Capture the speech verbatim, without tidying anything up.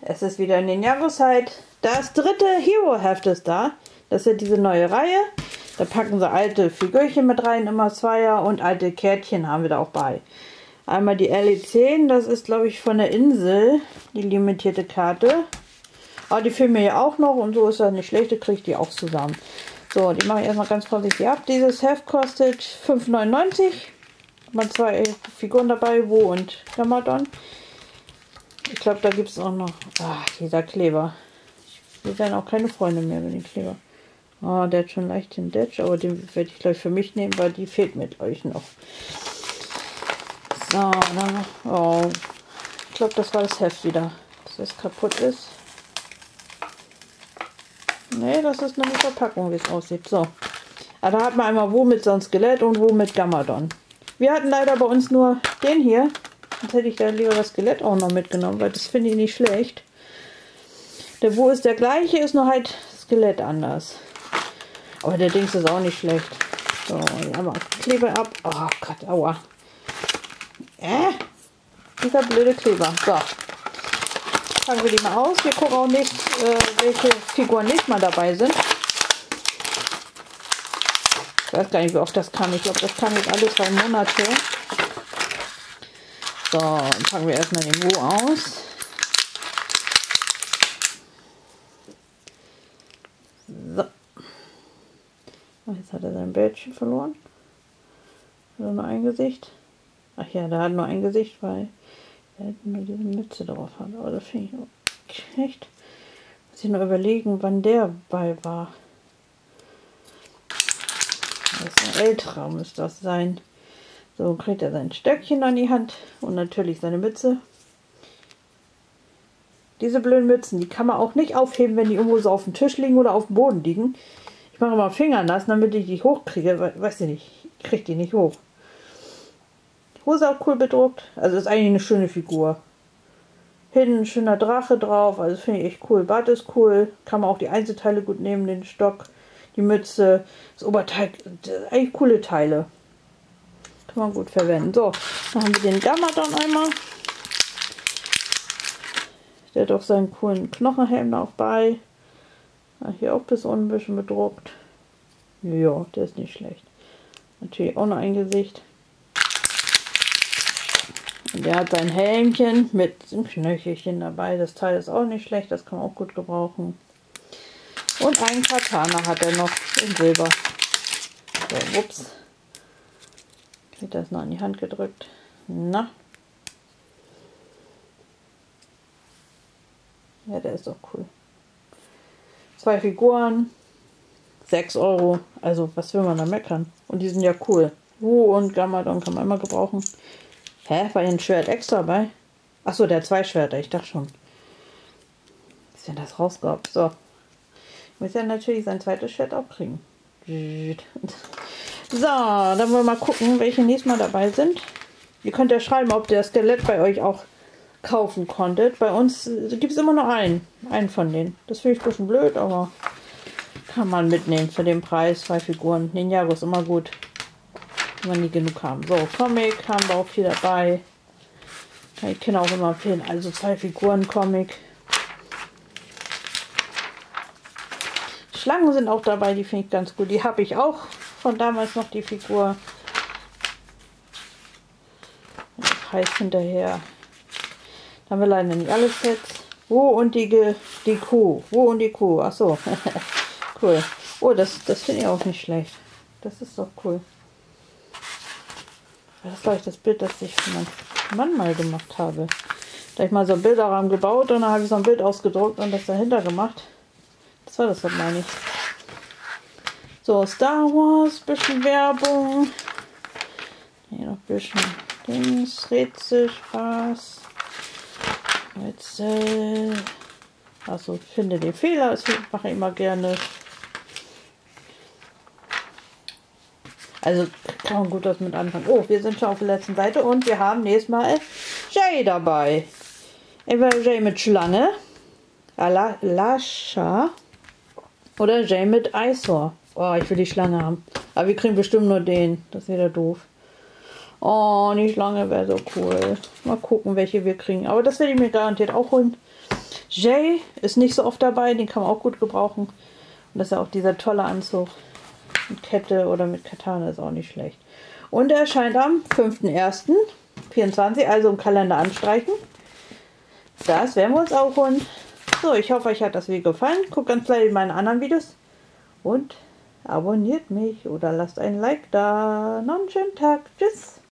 Es ist wieder in den Jahreszeit. Das dritte Hero-Heft ist da. Das ist diese neue Reihe. Da packen sie alte Figürchen mit rein, immer Zweier, und alte Kärtchen haben wir da auch bei. Einmal die L E zehn, das ist glaube ich von der Insel, die limitierte Karte. Aber die fehlen mir ja auch noch und so ist das nicht schlecht, da kriege ich die auch zusammen. So, die mache ich erstmal ganz vorsichtig ab. Dieses Heft kostet fünf neunundneunzig. Mal zwei Figuren dabei, Wo und Gamadon. Ich glaube, da gibt es auch noch. Ach, dieser Kleber. Wir werden auch keine Freunde mehr mit dem Kleber. Oh, der hat schon leicht den Detsch, aber den werde ich gleich für mich nehmen, weil die fehlt mit euch noch. So, dann, oh, ich glaube, das war das Heft wieder, dass das kaputt ist. Ne, das ist nur die Verpackung, wie es aussieht. So, aber da hat man einmal Wo mit so einem Skelett und Wo mit Gamadon. Wir hatten leider bei uns nur den hier. Jetzt hätte ich da lieber das Skelett auch noch mitgenommen, weil das finde ich nicht schlecht. Der Wo ist der gleiche, ist nur halt Skelett anders. Aber der Dings ist auch nicht schlecht. So, hier haben wir Kleber ab. Oh Gott, aua. Äh, dieser blöde Kleber. So, fangen wir die mal aus. Wir gucken auch nicht, äh, welche Figuren nicht mal dabei sind. Ich weiß gar nicht, wie oft das kam. Ich glaube, das kam jetzt alle zwei Monate. So, dann fangen wir erstmal den Wo aus. So. Jetzt hat er sein Bildchen verloren. Hat er nur ein Gesicht? Ach ja, der hat nur ein Gesicht, weil er nur diese Mütze drauf hat. Aber das finde ich auch echt. Muss ich nur überlegen, wann der bei war. Das ist ein älterer, muss das sein. So, kriegt er sein Stöckchen an die Hand und natürlich seine Mütze. Diese blöden Mützen, die kann man auch nicht aufheben, wenn die irgendwo so auf dem Tisch liegen oder auf dem Boden liegen. Ich mache mal Finger nass, damit ich die hochkriege. Weiß ich nicht, ich kriege die nicht hoch. Die Hose auch cool bedruckt. Also ist eigentlich eine schöne Figur. Hinten ein schöner Drache drauf, also finde ich echt cool. Bart ist cool, kann man auch die Einzelteile gut nehmen, den Stock, die Mütze, das Oberteil, das eigentlich coole Teile. Kann man gut verwenden. So, dann haben wir den Gamadon einmal. Der hat auch seinen coolen Knochenhelm noch bei. Hier auch bis unten ein bisschen bedruckt. Ja, der ist nicht schlecht. Natürlich auch noch ein Gesicht. Und der hat sein Helmchen mit einem Knöchelchen dabei. Das Teil ist auch nicht schlecht, das kann man auch gut gebrauchen. Und einen Katana hat er noch in Silber. So, ups. Wird das noch in die Hand gedrückt. Na. Ja, der ist doch cool. Zwei Figuren, sechs Euro. Also, was will man da meckern? Und die sind ja cool. Wo und Gamadon kann man immer gebrauchen. Hä? War hier ein Schwert extra bei? Achso, der hat zwei Schwerter. Ich dachte schon. Ist denn das rausgehabt? So. Ich muss ja natürlich sein zweites Schwert auch kriegen. So, dann wollen wir mal gucken, welche nächstes Mal dabei sind. Ihr könnt ja schreiben, ob der Skelett bei euch auch kaufen konntet. Bei uns gibt es immer nur einen. Einen von denen. Das finde ich ein bisschen blöd, aber kann man mitnehmen für den Preis. Zwei Figuren. Ninjago ist immer gut, wenn man nie genug haben. So, Comic haben wir auch viel dabei. Ich kenne auch immer empfehlen. Also zwei Figuren Comic. Schlangen sind auch dabei, die finde ich ganz gut. Die habe ich auch von damals noch, die Figur. Heiß hinterher. Da haben wir leider nicht alle Sets. Wo und die, die Kuh. Wo und die Kuh. Ach so. Cool. Oh, das, das finde ich auch nicht schlecht. Das ist doch cool. Das ist, glaube ich, das Bild, das ich für meinen Mann mal gemacht habe. Da habe ich mal so einen Bilderrahmen gebaut und dann habe ich so ein Bild ausgedruckt und das dahinter gemacht. Das war das, was meine ich. So, Star Wars, bisschen Werbung. Hier noch ein bisschen Dings, Rätsel, Spaß. Rätsel. Also, finde den Fehler, das mache ich immer gerne. Also, kann man gut was mit anfangen. Oh, wir sind schon auf der letzten Seite und wir haben nächstes Mal Jay dabei. Entweder Jay mit Schlange, Ala Lasha oder Jay mit Eyesore. Oh, ich will die Schlange haben. Aber wir kriegen bestimmt nur den. Das ist wieder doof. Oh, die Schlange wäre so cool. Mal gucken, welche wir kriegen. Aber das werde ich mir garantiert auch holen. Jay ist nicht so oft dabei, den kann man auch gut gebrauchen. Und das ist ja auch dieser tolle Anzug. Mit Kette oder mit Katana ist auch nicht schlecht. Und er erscheint am fünften ersten vierundzwanzig, also im Kalender anstreichen. Das werden wir uns auch holen. So, ich hoffe, euch hat das Video gefallen. Guckt ganz fleißig meine anderen Videos. Und abonniert mich oder lasst ein Like da. Noch einen schönen Tag. Tschüss.